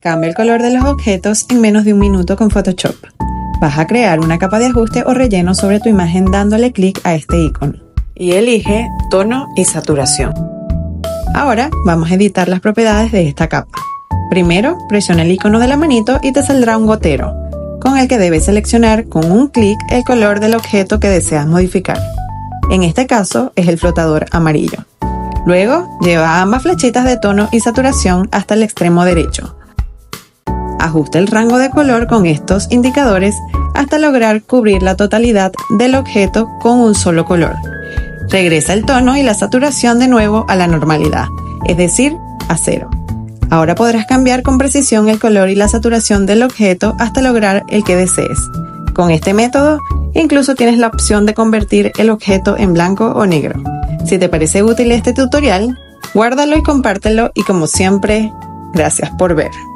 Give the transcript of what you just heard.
Cambia el color de los objetos en menos de un minuto con Photoshop. Vas a crear una capa de ajuste o relleno sobre tu imagen dándole clic a este icono. Y elige tono y saturación. Ahora vamos a editar las propiedades de esta capa. Primero, presiona el icono de la manito y te saldrá un gotero, con el que debes seleccionar con un clic el color del objeto que deseas modificar. En este caso es el flotador amarillo. Luego, lleva ambas flechitas de tono y saturación hasta el extremo derecho. Ajusta el rango de color con estos indicadores hasta lograr cubrir la totalidad del objeto con un solo color. Regresa el tono y la saturación de nuevo a la normalidad, es decir, a 0. Ahora podrás cambiar con precisión el color y la saturación del objeto hasta lograr el que desees. Con este método, incluso tienes la opción de convertir el objeto en blanco o negro. Si te parece útil este tutorial, guárdalo y compártelo y como siempre, gracias por ver.